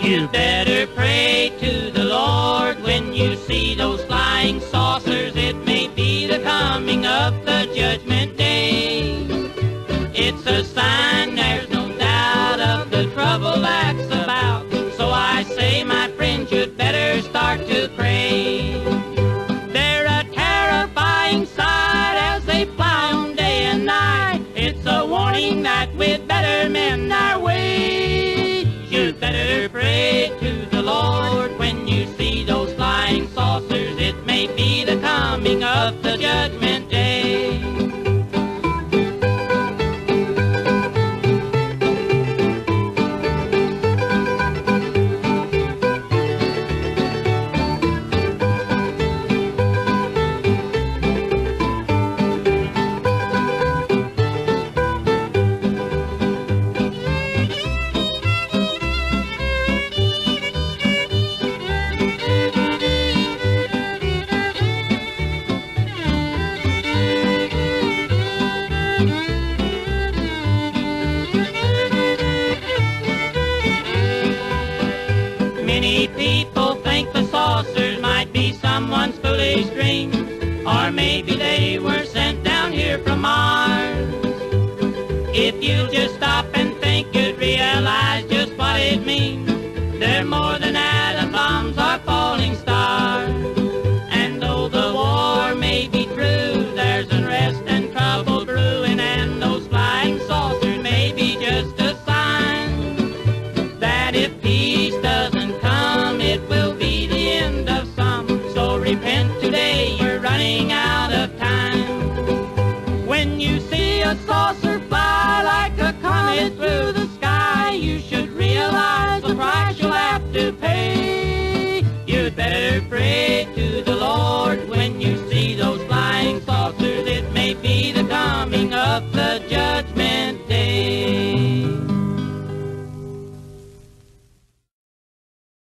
You better pray to the Lord when you see those flying saucers. It may be the coming of the judgment day. It's a sign, there's no doubt, of the trouble that's about. So I say, my friends, you'd better start to pray. They're a terrifying sight as they fly on day and night. It's a warning that we'd better mend our ways. You'd better pray to the Lord when you see those flying saucers. It may be the coming of the judgment day. Many people think the saucers might be someone's foolish dreams, or maybe they were sent down here from Mars. If you just stop and think, you'd realize just what it means. They're more than atom bombs or falling stars. And though the war may be true, there's unrest and trouble brewing, and those flying saucers may be just a sign that if peace doesn't come, it will be the end of some. So repent today, you're running out of time. When you see a saucer fly like a comet through the sky, you should realize the price you'll have to pay.